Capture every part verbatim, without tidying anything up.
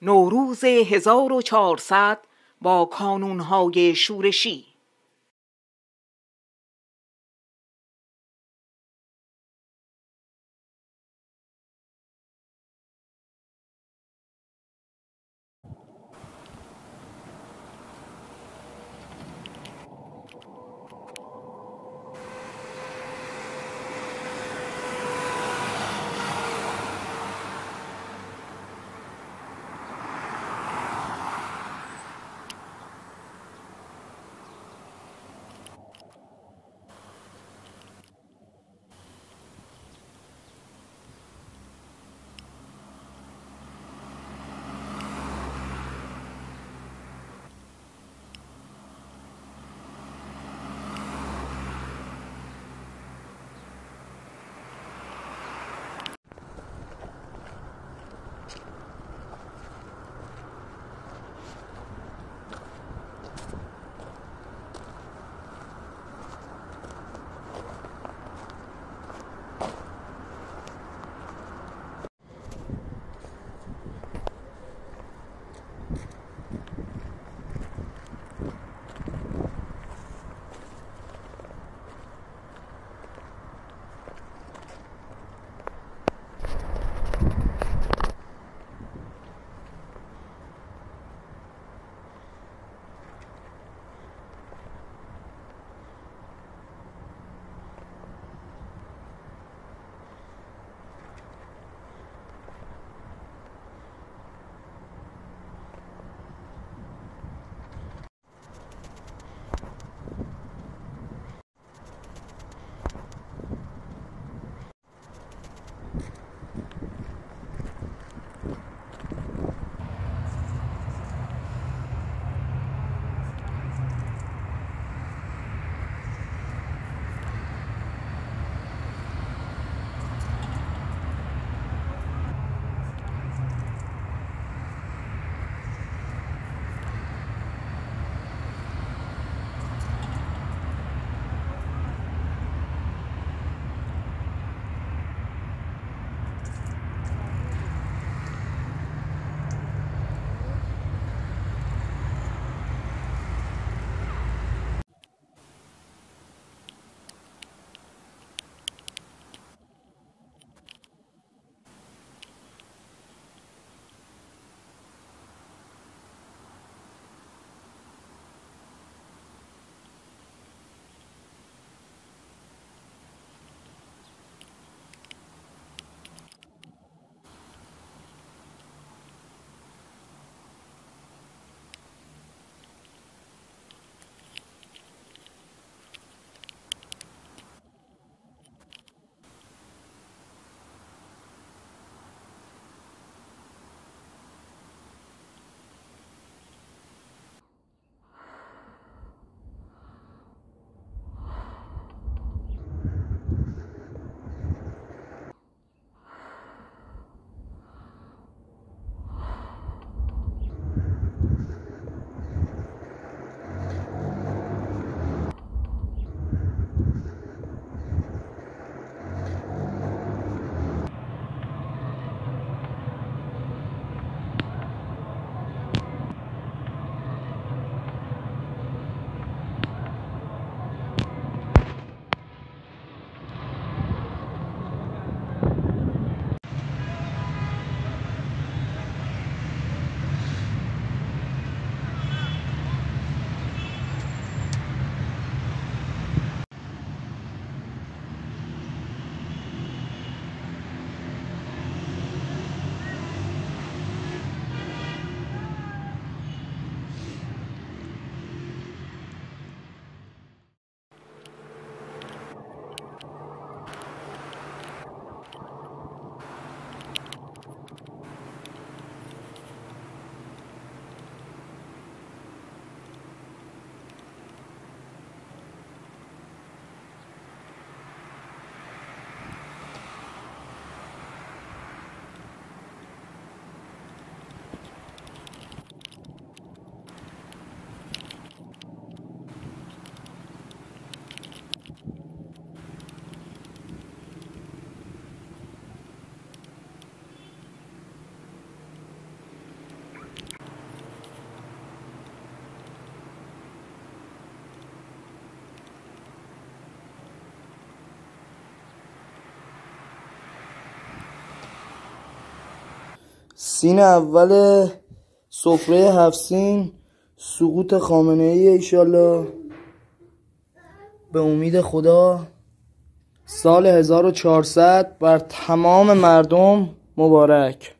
نوروز هزار و چهارصد با کانونهای شورشی. سین اول سفره هفت سین سقوط خامنه ای ایشالله به امید خدا. سال هزار و چهارصد بر تمام مردم مبارک.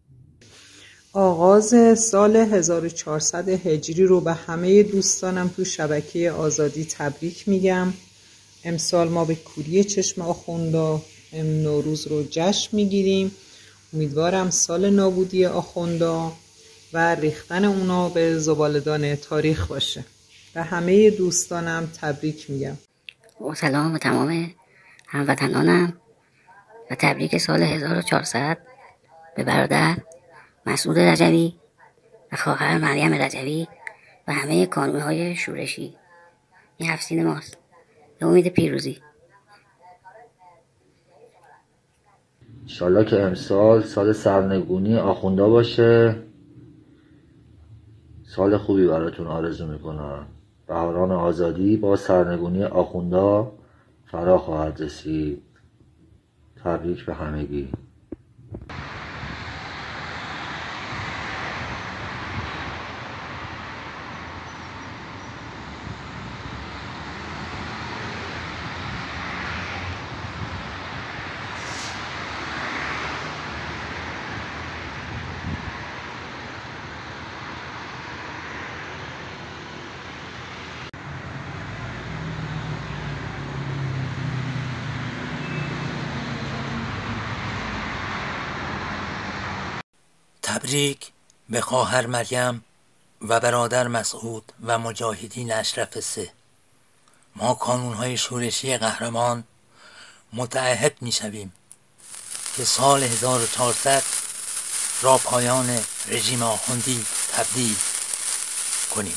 آغاز سال هزار و چهارصد هجری رو به همه دوستانم تو شبکه آزادی تبریک میگم. امسال ما به کوری چشم آخوندا نوروز رو جشن میگیریم. امیدوارم سال نابودی آخوندا و ریختن اونا به زباله‌دان تاریخ باشه. به همه دوستانم تبریک میگم. و سلام به تمام هموطنانم و تبریک سال هزار و چهارصد به برادر مسعود رجوی و خواهر مریم رجوی و همه کانون‌های شورشی. این هفت سین ماست به امید پیروزی. انشالله که امسال سال سرنگونی آخوندا باشه. سال خوبی براتون آرزو میکنم. بهاران آزادی با سرنگونی آخوندا فرا خواهد رسید. تبریک به همگی. تبریک به خواهر مریم و برادر مسعود و مجاهدین اشرف سه. ما کانونهای شورشی قهرمان متعهد می شویم که سال هزار و چهارصد را پایان رژیم آخوندی تبدیل کنیم.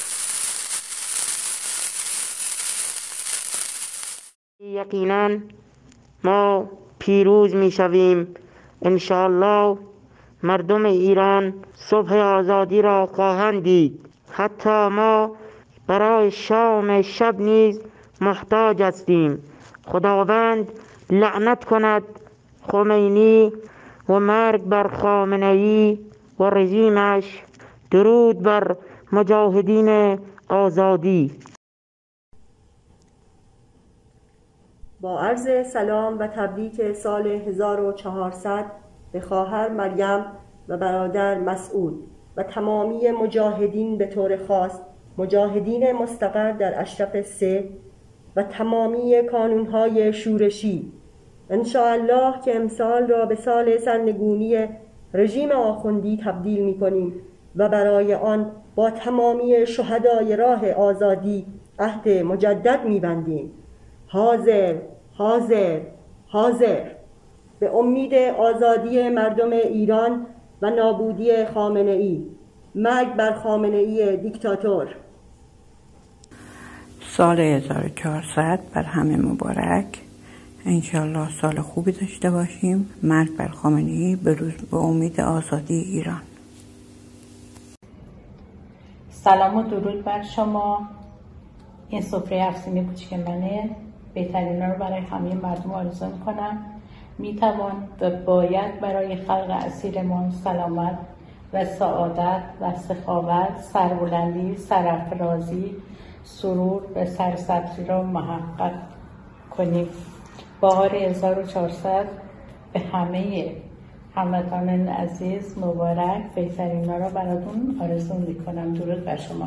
یقینا ما پیروز می شویم. انشاءالله مردم ایران صبح آزادی را خواهند دید. حتی ما برای شام شب نیز محتاج هستیم. خداوند لعنت کند خمینی و مرگ بر خامنه ای و رژیمش. درود بر مجاهدین آزادی. با عرض سلام و تبریک سال هزار و چهارصد به خواهر مریم و برادر مسعود و تمامی مجاهدین به طور خاص مجاهدین مستقر در اشرف سه و تمامی کانونهای شورشی. انشاءالله که امسال را به سال سرنگونی رژیم آخوندی تبدیل می کنیم و برای آن با تمامی شهدای راه آزادی عهد مجدد می بندیم. حاضر حاضر حاضر. به امید آزادی مردم ایران و نابودی خامنه ای. مرگ بر خامنه ای دیکتاتور. سال هزار و چهارصد بر همه مبارک. انشالله سال خوبی داشته باشیم. مرگ بر خامنه ای به روز به امید آزادی ایران. سلام و درود بر شما. این سفره هفت سین کوچیک منه. بهترین رو برای همه مردم آرزو میکنم. میتوان و باید برای خلق اسیرمان سلامت و سعادت و سخاوت، سربلندی، سرافرازی، سرور و سرسبزی را محقق کنیم. بهار هزار و چهارصد به همه هموطنان عزیز مبارک. بهترین را براتون آرزو میکنم. درود بر شما.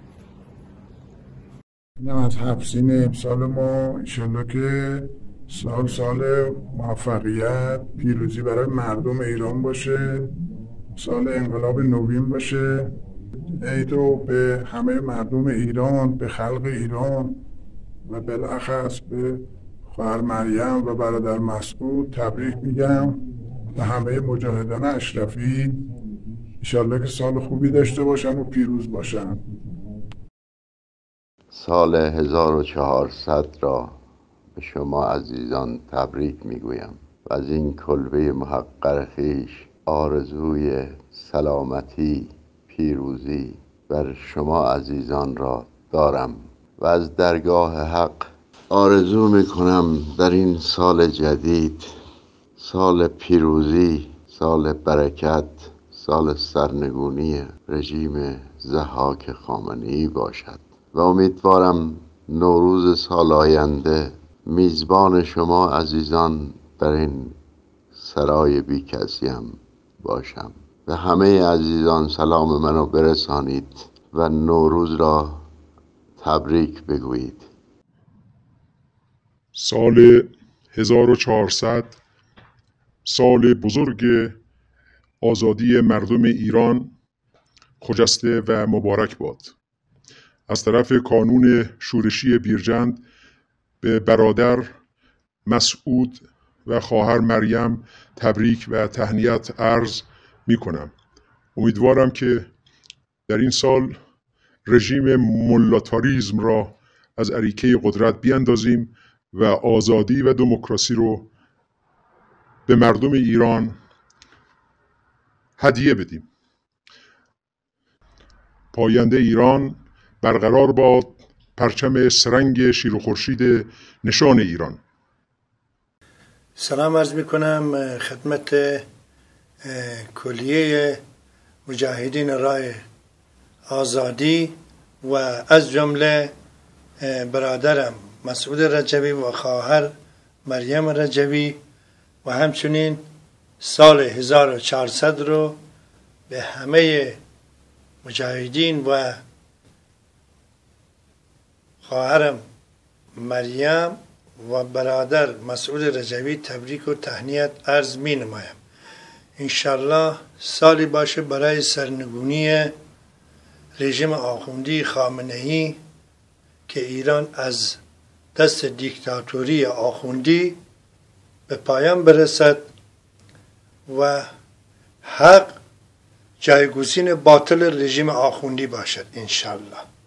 اینم از هفت سین امسال ما. انشالله که سال سال موفقیت پیروزی برای مردم ایران باشه. سال انقلاب نوین باشه. عید رو به همه مردم ایران، به خلق ایران و بالاخص به خواهر مریم و برادر مسعود تبریک میگم و همه مجاهدان اشرفی. انشالله که سال خوبی داشته باشن و پیروز باشن. سال هزار و چهارصد را به شما عزیزان تبریک میگویم و از این کلبه محقر خویش آرزوی سلامتی، پیروزی بر شما عزیزان را دارم و از درگاه حق آرزو میکنم در این سال جدید، سال پیروزی، سال برکت، سال سرنگونی رژیم ضحاک خامنه‌ای باشد و امیدوارم نوروز سال آینده میزبان شما عزیزان در این سرای بی کسی هم باشم. و همه عزیزان سلام منو برسانید و نوروز را تبریک بگویید. سال هزار و چهارصد سال بزرگ آزادی مردم ایران خجسته و مبارک باد. از طرف کانون شورشی بیرجند به برادر مسعود و خواهر مریم تبریک و تهنیت عرض می کنم. امیدوارم که در این سال رژیم ملاتاریزم را از اریکه قدرت بیاندازیم و آزادی و دموکراسی رو به مردم ایران هدیه بدیم. پاینده ایران برقرار باد، پرچم سرنگ شیر و خورشید نشان ایران. سلام عرض می کنم خدمت کلیه مجاهدین راه آزادی و از جمله برادرم مسعود رجوی و خواهر مریم رجوی و همچنین سال هزار و چهارصد رو به همه مجاهدین و خواهرم مریم و برادر مسعود رجوی تبریک و تهنیت عرض می نمایم. انشالله سالی باشه برای سرنگونی رژیم آخوندی خامنه‌ای که ایران از دست دیکتاتوری آخوندی به پایان برسد و حق جایگزین باطل رژیم آخوندی باشد انشالله.